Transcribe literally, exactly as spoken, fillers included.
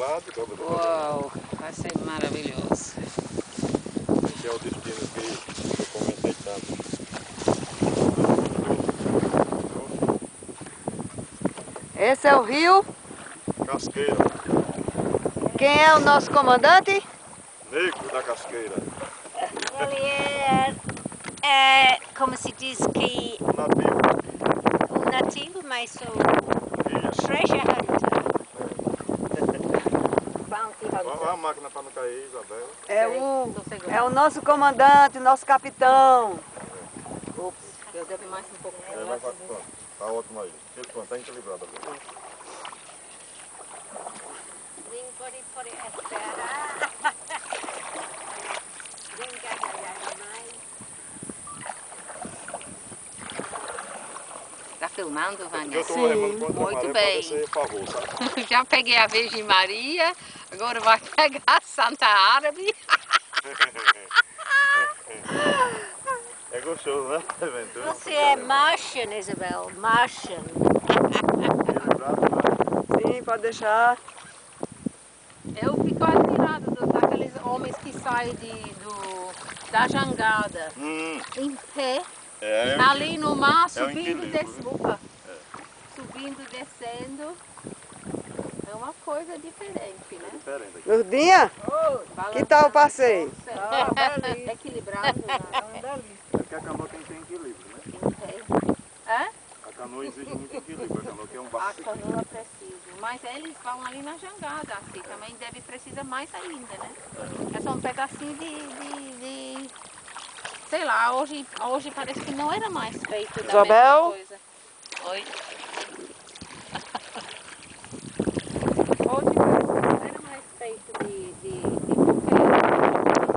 lado e dobra do outro. Uau, vai ser maravilhoso. Esse é o destino que eu comentei tanto. Esse é o rio. Casqueira. Quem é o nosso comandante? Negro da Casqueira. Ele é, é como se diz que Nativo. um nativo, mas o Isso. treasure hunter. Bounty Olha hunter. a máquina para não cair, Isabela. É Sei, o, tô segurando. é o nosso comandante, nosso capitão. Ups, eu devo mais um pouco. É, vai para pronto. Tá ótimo aí. Pronto, tá equilibrado agora. Vem, pode, pode esperar. Vem cá, mais. Tá filmando, Vânia? Eu tô Sim. remando contra a Muito maré bem. para descer favor, sabe? Já peguei a Virgem Maria, agora vai pegar a Santa Árabe. É gostoso, né? Aventura. Você é Martian, Isabel, Martian. Equilibrado, né? Sim, pode deixar. Eu fico admirado do- daqueles homens que saem de, do, da jangada Hum, em pé, é, ali no mar, é um subindo e equilíbrio, descendo. Opa. Subindo e descendo. É uma coisa diferente, né? diferente aqui. Lourdinha, que tal o passeio? Ah, equilibrado. É porque a canoa tem que ter equilíbrio, né? Em pé. É? A canoa exige muito equilíbrio. A canoa que é um A barco. canoa precisa. Mas eles vão ali na jangada, assim, também deve precisar mais ainda, né? É só um pedacinho de, de, de- sei lá, hoje, hoje parece que não era mais feito da Isabel? mesma coisa. Oi.